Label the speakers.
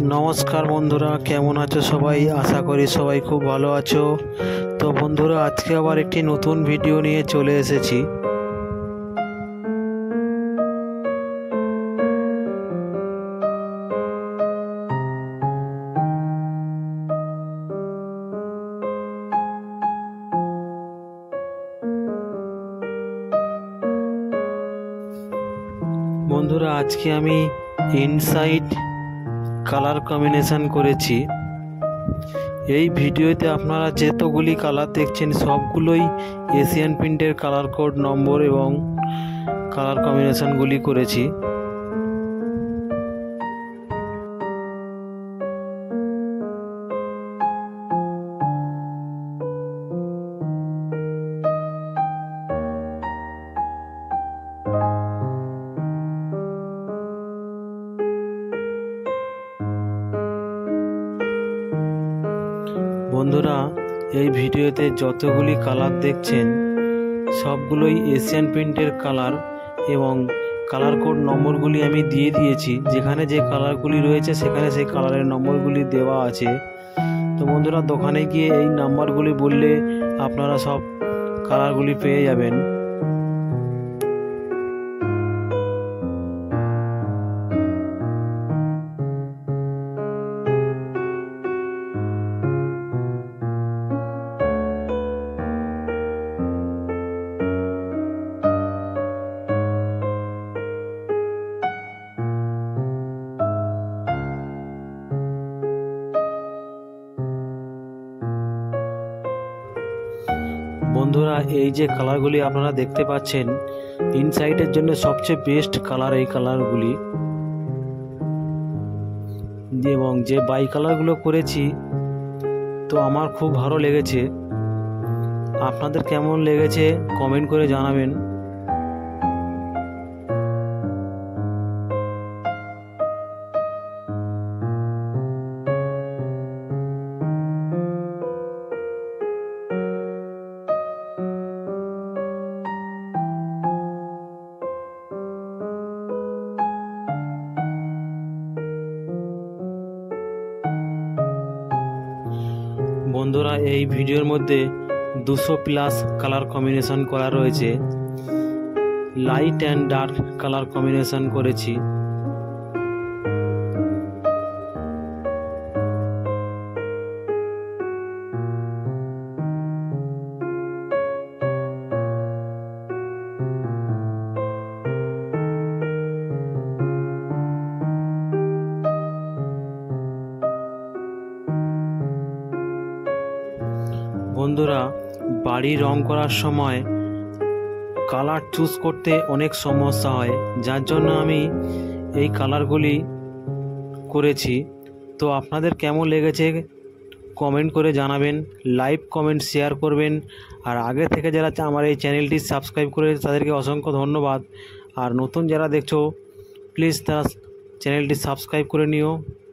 Speaker 1: নমস্কার বন্ধুরা, কেমন আছো সবাই? আশা করি সবাই খুব ভালো আছো। তো বন্ধুরা, আজকে আবার একটি নতুন ভিডিও নিয়ে চলে এসেছি। বন্ধুরা, আজকে আমি ইনসাইড কালার কম্বিনেশন করেছি। এই ভিডিওতে আপনারা যতগুলি কালার দেখছেন সবগুলোই এশিয়ান প্রিন্টের কালার কোড নম্বর এবং কালার কম্বিনেশনগুলি করেছি। বন্ধুরা, এই ভিডিওতে যতগুলি কালার দেখছেন সবগুলোই এশিয়ান প্রিন্টের কালার এবং কালার কোড নম্বরগুলি আমি দিয়ে দিয়েছি। যেখানে যে কালারগুলি রয়েছে সেখানে সেই কালারের নম্বরগুলি দেওয়া আছে। তো বন্ধুরা, দোকানে গিয়ে এই নাম্বারগুলি বললে আপনারা সব কালারগুলি পেয়ে যাবেন। বন্ধুরা, এই যে কালারগুলি আপনারা দেখতে পাচ্ছেন ইনসাইডের জন্য সবচেয়ে বেস্ট কালার এই কালারগুলি, এবং যে বাই কালারগুলো করেছি তো আমার খুব ভালো লেগেছে। আপনাদের কেমন লেগেছে কমেন্ট করে জানাবেন। বন্ধুরা, এই ভিডিওর মধ্যে 200+ কালার কম্বিনেশন করা রয়েছে। Light and dark colour combination করেছি। বন্ধুরা, বাড়ি রং করার সময় কালার চুজ করতে অনেক সমস্যা হয়, যার জন্য আমি এই কালারগুলি করেছি। তো আপনাদের কেমন লেগেছে কমেন্ট করে জানাবেন, লাইভ কমেন্ট শেয়ার করবেন। আর আগে থেকে যারা আমার এই চ্যানেলটি সাবস্ক্রাইব করে তাদেরকে অসংখ্য ধন্যবাদ। আর নতুন যারা দেখছো প্লিজ তারা চ্যানেলটি সাবস্ক্রাইব করে নিও।